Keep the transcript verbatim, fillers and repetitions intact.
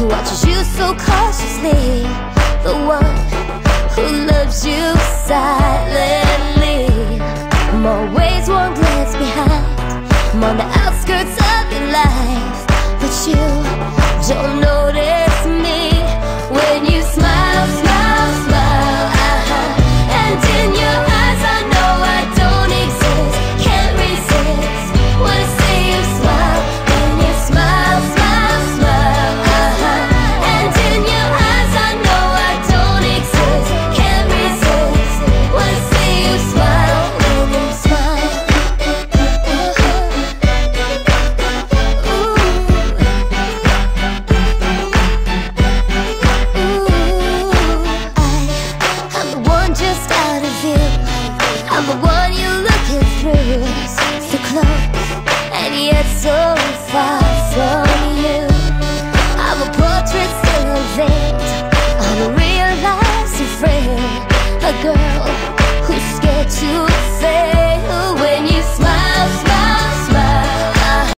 watches you so cautiously, the one who loves you silently. I'm always one glance behind, I'm on the outskirts of your life, but you don't notice me when you smile, smile, smile, uh-huh. And in your eyes I know I don't exist, can't resist when I see you smile. When you smile, smile, smile, uh-huh. And in your eyes I know I don't exist, can't resist when I see you smile. When you smile, just out of view, I'm the one you're looking through. So close and yet so far from you. I'm a portrait still unveiled, I'm a real life friend, a girl who's scared to fail. When you smile,